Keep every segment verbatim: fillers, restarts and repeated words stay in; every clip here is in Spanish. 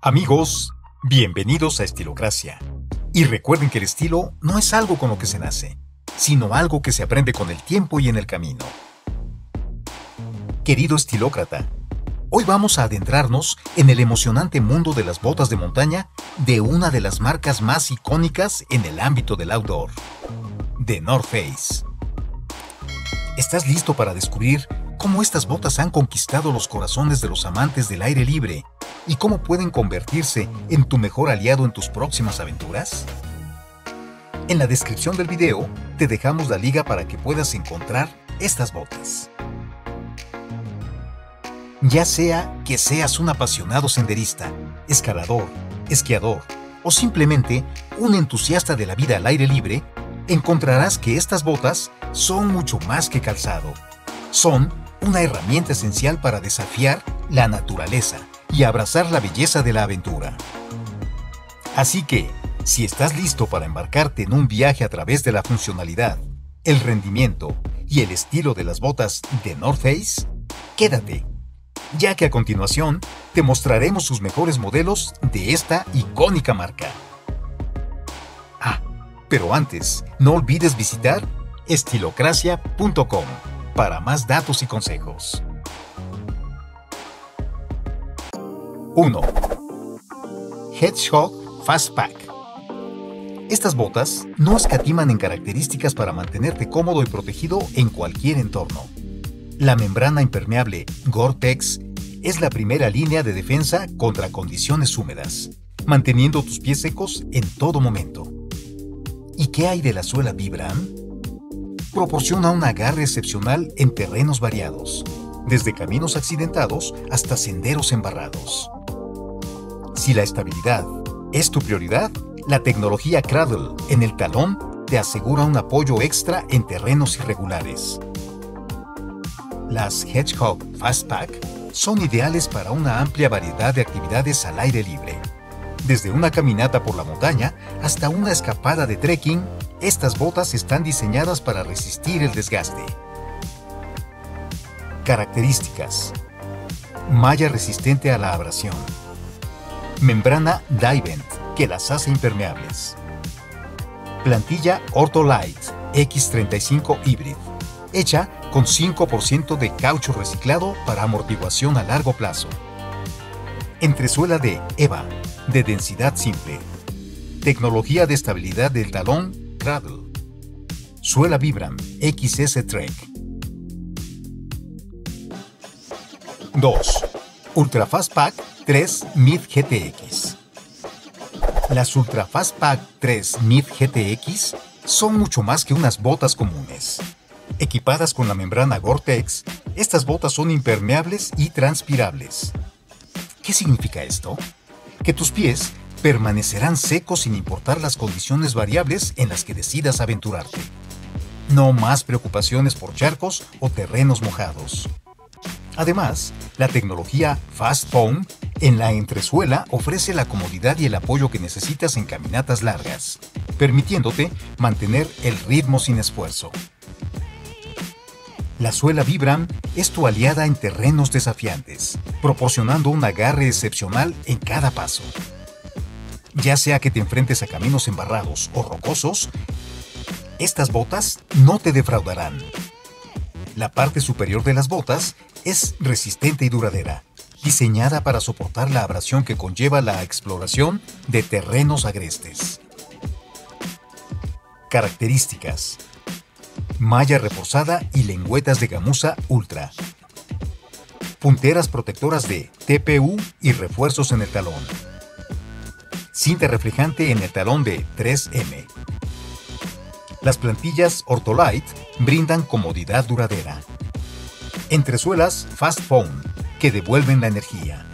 Amigos, bienvenidos a Estilocracia. Y recuerden que el estilo no es algo con lo que se nace, sino algo que se aprende con el tiempo y en el camino. Querido estilócrata, hoy vamos a adentrarnos en el emocionante mundo de las botas de montaña de una de las marcas más icónicas en el ámbito del outdoor, The North Face. ¿Estás listo para descubrir cómo estas botas han conquistado los corazones de los amantes del aire libre y cómo pueden convertirse en tu mejor aliado en tus próximas aventuras? En la descripción del video te dejamos la liga para que puedas encontrar estas botas. Ya sea que seas un apasionado senderista, escalador, esquiador o simplemente un entusiasta de la vida al aire libre, encontrarás que estas botas son mucho más que calzado. Son una herramienta esencial para desafiar la naturaleza y abrazar la belleza de la aventura. Así que, si estás listo para embarcarte en un viaje a través de la funcionalidad, el rendimiento y el estilo de las botas de North Face, quédate, ya que a continuación te mostraremos sus mejores modelos de esta icónica marca. Ah, pero antes, no olvides visitar estilocracia punto com para más datos y consejos. uno. Hedgehog Fastpack. Estas botas no escatiman en características para mantenerte cómodo y protegido en cualquier entorno. La membrana impermeable Gore-Tex es la primera línea de defensa contra condiciones húmedas, manteniendo tus pies secos en todo momento. ¿Y qué hay de la suela Vibram? Proporciona un agarre excepcional en terrenos variados, desde caminos accidentados hasta senderos embarrados. Si la estabilidad es tu prioridad, la tecnología Cradle en el talón te asegura un apoyo extra en terrenos irregulares. Las Hedgehog Fastpack son ideales para una amplia variedad de actividades al aire libre. Desde una caminata por la montaña hasta una escapada de trekking, estas botas están diseñadas para resistir el desgaste. Características: malla resistente a la abrasión, membrana Dye-Bend que las hace impermeables, plantilla Ortholite X treinta y cinco Hybrid, hecha con cinco por ciento de caucho reciclado para amortiguación a largo plazo, entresuela de EVA de densidad simple, tecnología de estabilidad del talón Cradle, suela Vibram X S Trek. dos. Ultra Fastpack tres Mid G T X. Las Ultra Fastpack tres Mid G T X son mucho más que unas botas comunes. Equipadas con la membrana Gore-Tex, estas botas son impermeables y transpirables. ¿Qué significa esto? Que tus pies permanecerán secos sin importar las condiciones variables en las que decidas aventurarte. No más preocupaciones por charcos o terrenos mojados. Además, la tecnología Fast Foam en la entresuela ofrece la comodidad y el apoyo que necesitas en caminatas largas, permitiéndote mantener el ritmo sin esfuerzo. La suela Vibram es tu aliada en terrenos desafiantes, proporcionando un agarre excepcional en cada paso. Ya sea que te enfrentes a caminos embarrados o rocosos, estas botas no te defraudarán. La parte superior de las botas es resistente y duradera, diseñada para soportar la abrasión que conlleva la exploración de terrenos agrestes. Características: malla reforzada y lengüetas de gamuza ultra, punteras protectoras de T P U y refuerzos en el talón, cinta reflejante en el talón de tres eme. Las plantillas Ortholite brindan comodidad duradera. Entresuelas Fast Foam que devuelven la energía.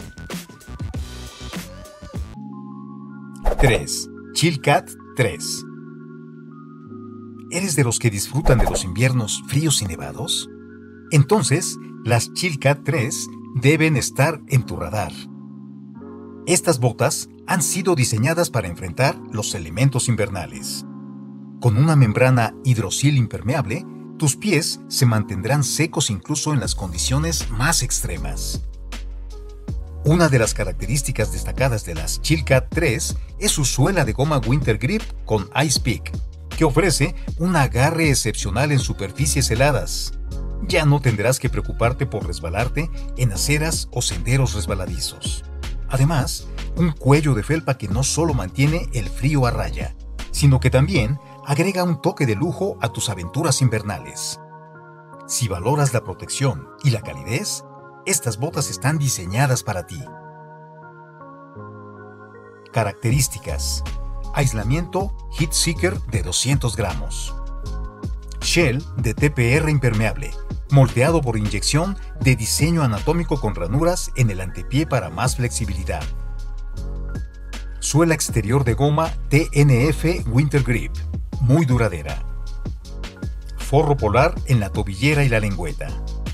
tres. Chilcat tres. ¿Eres de los que disfrutan de los inviernos fríos y nevados? Entonces, las Chilcat tres deben estar en tu radar. Estas botas han sido diseñadas para enfrentar los elementos invernales. Con una membrana hidrosil impermeable, tus pies se mantendrán secos incluso en las condiciones más extremas. Una de las características destacadas de las Chilcat tres es su suela de goma Winter Grip con Ice Peak, que ofrece un agarre excepcional en superficies heladas. Ya no tendrás que preocuparte por resbalarte en aceras o senderos resbaladizos. Además, un cuello de felpa que no solo mantiene el frío a raya, sino que también agrega un toque de lujo a tus aventuras invernales. Si valoras la protección y la calidez, estas botas están diseñadas para ti. Características: aislamiento Heat Seeker de doscientos gramos. Shell de T P R impermeable, moldeado por inyección de diseño anatómico con ranuras en el antepié para más flexibilidad. Suela exterior de goma T N F Winter Grip, muy duradera. Forro polar en la tobillera y la lengüeta.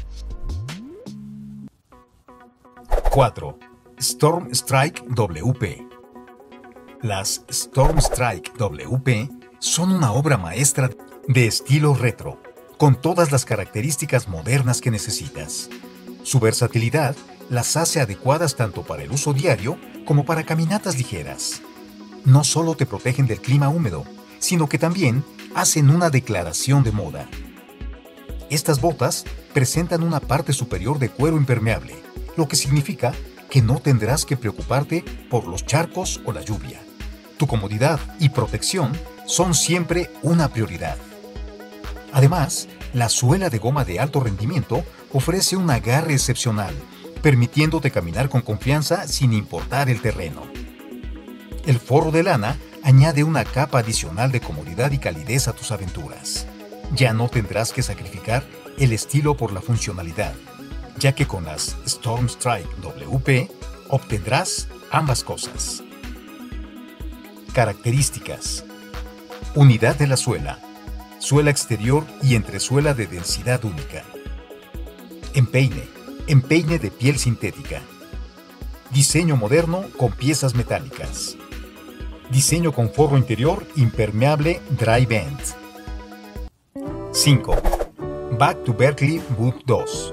cuatro. Storm Strike W P. Las Storm Strike W P son una obra maestra de estilo retro, con todas las características modernas que necesitas. Su versatilidad las hace adecuadas tanto para el uso diario como para caminatas ligeras. No solo te protegen del clima húmedo, sino que también hacen una declaración de moda. Estas botas presentan una parte superior de cuero impermeable, lo que significa que no tendrás que preocuparte por los charcos o la lluvia. Tu comodidad y protección son siempre una prioridad. Además, la suela de goma de alto rendimiento ofrece un agarre excepcional, permitiéndote caminar con confianza sin importar el terreno. El forro de lana añade una capa adicional de comodidad y calidez a tus aventuras. Ya no tendrás que sacrificar el estilo por la funcionalidad, ya que con las Storm Strike W P obtendrás ambas cosas. Características: unidad de la suela, suela exterior y entresuela de densidad única. Empeine, empeine de piel sintética. Diseño moderno con piezas metálicas. Diseño con forro interior impermeable Dry Vent. cinco. Back to Berkeley Boot dos.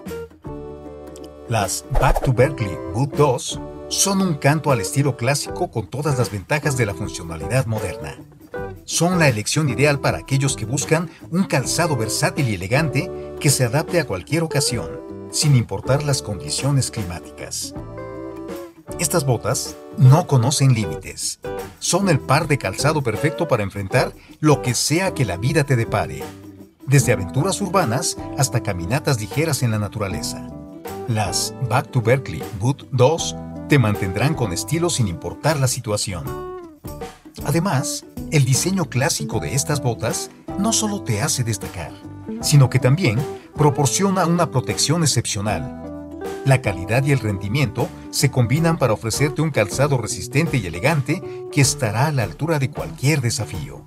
Las Back to Berkeley Boot dos son un canto al estilo clásico con todas las ventajas de la funcionalidad moderna. Son la elección ideal para aquellos que buscan un calzado versátil y elegante que se adapte a cualquier ocasión, sin importar las condiciones climáticas. Estas botas no conocen límites. Son el par de calzado perfecto para enfrentar lo que sea que la vida te depare, desde aventuras urbanas hasta caminatas ligeras en la naturaleza. Las Back to Berkeley Boot dos te mantendrán con estilo sin importar la situación. Además, el diseño clásico de estas botas no solo te hace destacar, sino que también proporciona una protección excepcional. La calidad y el rendimiento se combinan para ofrecerte un calzado resistente y elegante que estará a la altura de cualquier desafío.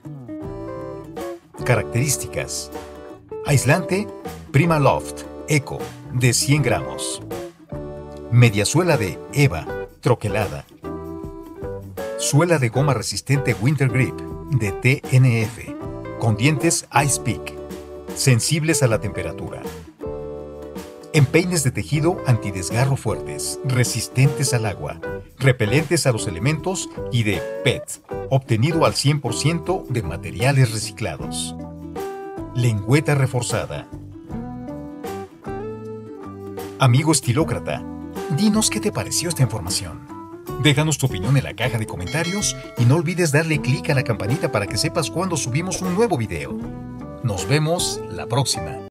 Características: aislante Prima Loft Eco de cien gramos. Mediasuela de Eva troquelada. Suela de goma resistente Winter Grip de T N F con dientes Ice Peak, sensibles a la temperatura. Empeines de tejido antidesgarro fuertes, resistentes al agua, repelentes a los elementos y de P E T, obtenido al cien por ciento de materiales reciclados. Lengüeta reforzada. Amigo estilócrata, dinos qué te pareció esta información. Déjanos tu opinión en la caja de comentarios y no olvides darle clic a la campanita para que sepas cuando subimos un nuevo video. Nos vemos la próxima.